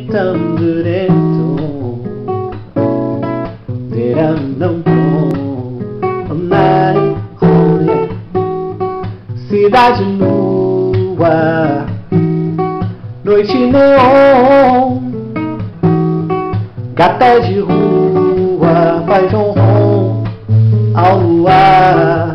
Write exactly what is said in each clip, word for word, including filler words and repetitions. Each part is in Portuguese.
tam dureto Deram Online, oh yeah. Cidade nua, noite neon, gata de rua faz ronron ao luar.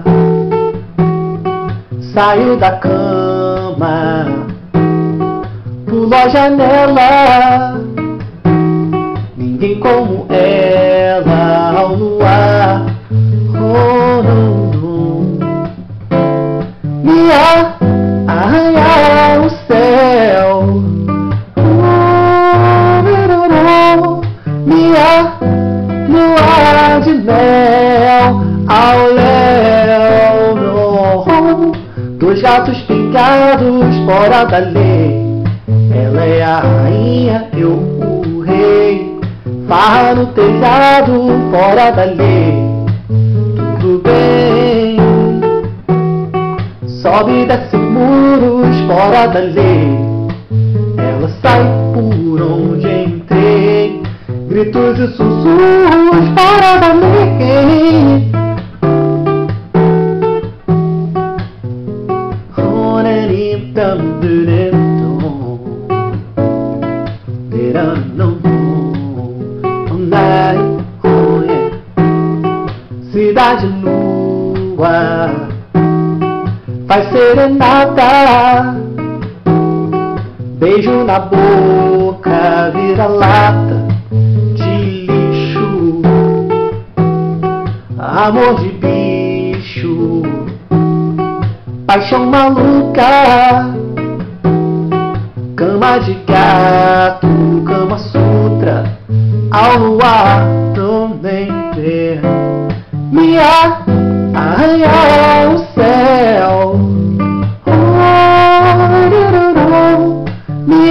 Saiu da cama, pulou a janela, ninguém como ela ao luar. Oh, não, não. Me arranhar o céu, oh, me lua de mel ao léu, no. Dois gatos pingados fora da lei, ela é a rainha, eu o rei. Farra no telhado fora da lei, tudo bem. Sobe e desce muros fora da lei, ela sai por onde entrei. Gritos e sussurros fora da lei. Cidade nua, faz serenata, beijo na boca, vira lata de lixo, amor de bicho, paixão maluca, cama de gato, cama sutra, ao luar também ver. Me arranhar o céu, oh, me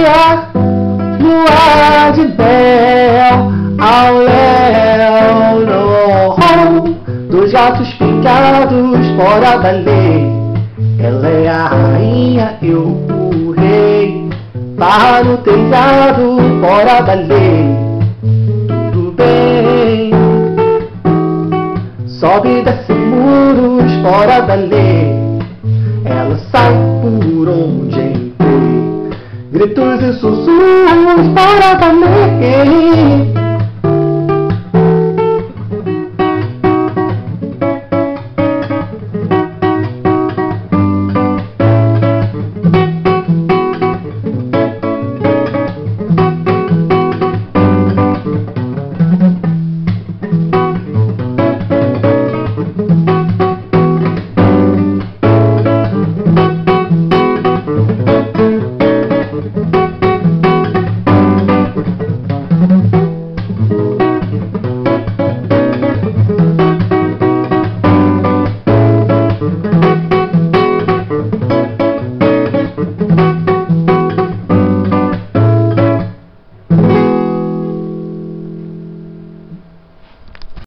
lua de mel ao léu, no. Dois gatos pingados fora da lei, ela é a rainha, eu o rei. Barra no telhado fora da lei, tudo bem. Sobe e desce muros fora da lei, ela sai por onde entrei. Gritos e sussurros fora da lei.